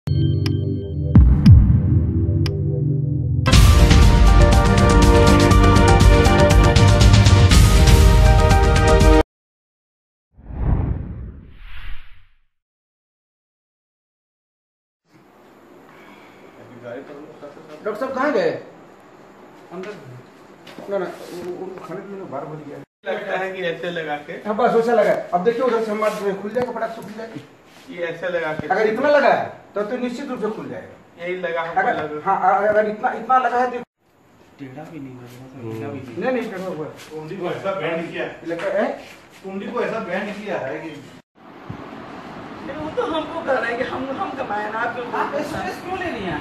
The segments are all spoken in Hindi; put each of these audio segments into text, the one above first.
डॉक्टर साहब कहाँ गए? अंदर ना ना खाने पीने 12 बज गया। लगता है कि ऐसे लगा के, हाँ बस वैसा लगा। अब देखिए उधर से हमारा खुल जाएगा, फटाक से खुल जाएगा। ये ऐसे लगा के अगर इतना लगा है तो निश्चित रूप से खुल जाएगा। यही लगा है। अगर इतना लगा है तो टेढ़ा भी नहीं लगा, नहीं टेढ़ा हुआ है। कुंडी को ऐसा बैंड किया है, कुंडी को ऐसा बैंड किया है कि वो तो हमको कह रहे हैं कि हम कमाए ना। आप स्ट्रेस क्यों ले रही हैं?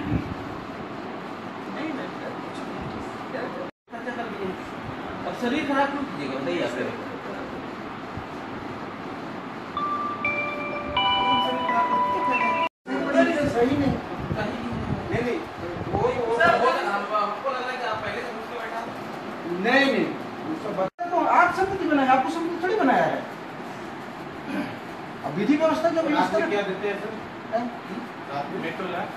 अब शरीर खराब क्यों कीजिएगा, बताइए आप। सही नहीं नहीं तो आप संपत्ति बनाए, आपको संपत्ति थोड़ी बनाया है। अब विधि व्यवस्था जो व्यवस्था क्या देते हैं सर? रात में मेट्रो ला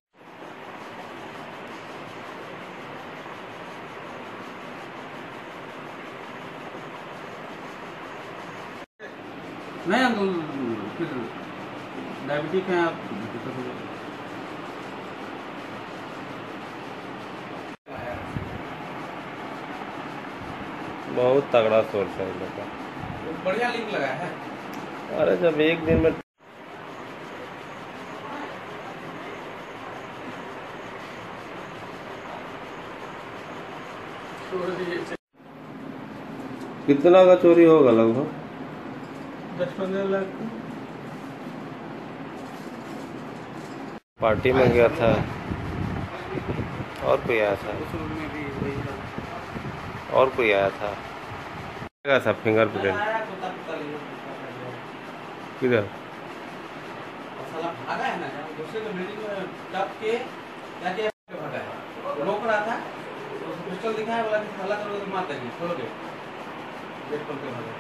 नहीं, फिर डायबिटिक है आप, दिक्कत हो जाएगी। बहुत तगड़ा सोर्स है इन लोग का। बढ़िया लिंक लगाया है। अरे जब एक दिन में कितना का चोरी होगा? लगभग 10-15 लाख। पार्टी में गया था और कोई आया था, और कोई आया था। क्या था फिंगरप्रिंट किधर? साला भागा है ना, दूसरे के बिल्डिंग में टप के जाके भागा है। रोक रहा था, उसको पिस्टल दिखाया, बोला कि साला करोगे तो मार देंगे, छोड़ोगे। गेट खोल के भागा।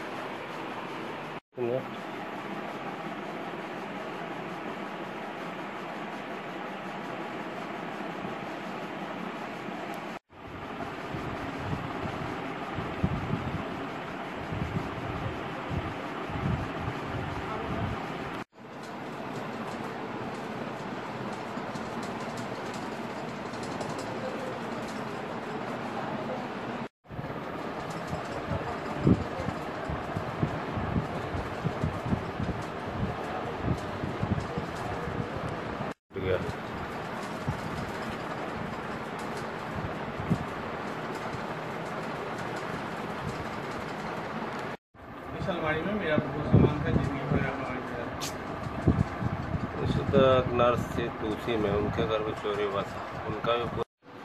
इस अलमारी में मेरा बहुत सामान था, जिंदगी भर नर्स थी तो उसी में उनके घर में चोरी हुआ था। उनका भी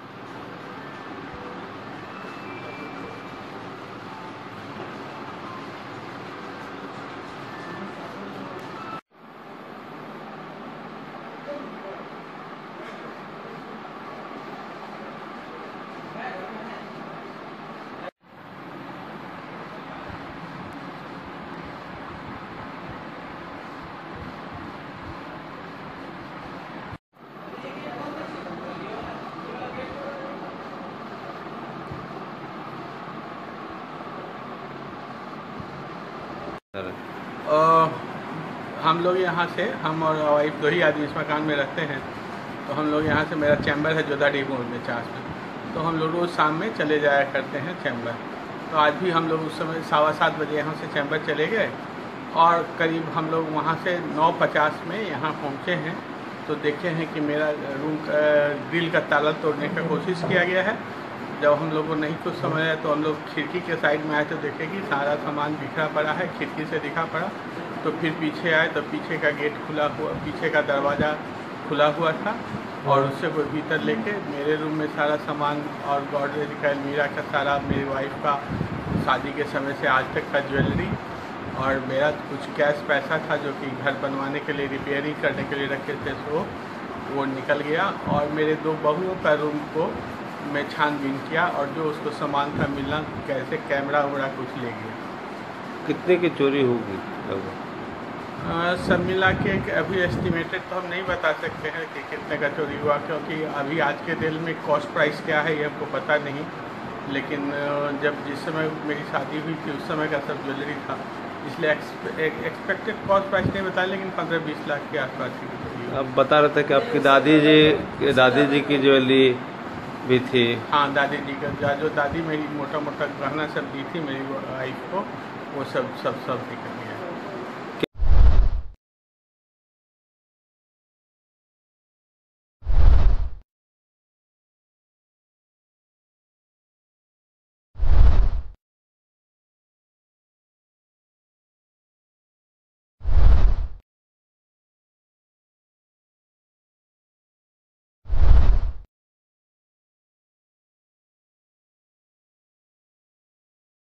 हम लोग यहाँ से, हम और वाइफ 2 ही आदमी इस मकान में रहते हैं। तो हम लोग यहाँ से, मेरा चैम्बर है जोधा डी मोड़ में 4 में, तो हम लोग रोज़ शाम में चले जाया करते हैं चैम्बर। तो आज भी हम लोग उस समय 7:15 बजे यहाँ से चैम्बर चले गए और करीब हम लोग वहाँ से 9:50 में यहाँ पहुँचे हैं। तो देखे हैं कि मेरा रूम ग्रिल का ताला तोड़ने का कोशिश किया गया है। जब हम लोग को नहीं कुछ समझ आया तो हम लोग खिड़की के साइड में आए तो देखे कि सारा सामान बिखरा पड़ा है, खिड़की से दिखा पड़ा। तो फिर पीछे आए तो पीछे का गेट खुला हुआ, पीछे का दरवाज़ा खुला हुआ था और उससे वो भीतर लेके मेरे रूम में सारा सामान और गॉडरेज का, अलमीरा का सारा, मेरी वाइफ का शादी के समय से आज तक का ज्वेलरी और मेरा कुछ कैश पैसा था जो कि घर बनवाने के लिए, रिपेयरिंग करने के लिए रखे थे, तो वो निकल गया। और मेरे 2 बहुओं का रूम को मैं छानबीन किया और जो उसको सामान था मिलना, कैसे कैमरा वैमरा कुछ ले गया। कितने की चोरी होगी लगभग? सब मिला के अभी एस्टिमेटेड तो हम नहीं बता सकते हैं कि कितने का चोरी हुआ, क्योंकि अभी आज के दिन में कॉस्ट प्राइस क्या है ये हमको पता नहीं। लेकिन जब जिस समय मेरी शादी हुई थी उस समय का सब ज्वेलरी था, इसलिए एक्सपेक्टेड कॉस्ट प्राइस नहीं बताया, लेकिन 15-20 लाख के आसपास की चोरी हुई। आप बता रहे थे कि आपकी दादी जी की ज्वेलरी भी थी। हाँ, दादी जी का जो दादी मेरी मोटा मोटा गहना सब दी थी मेरी वाइफ को, वो सब दिखा।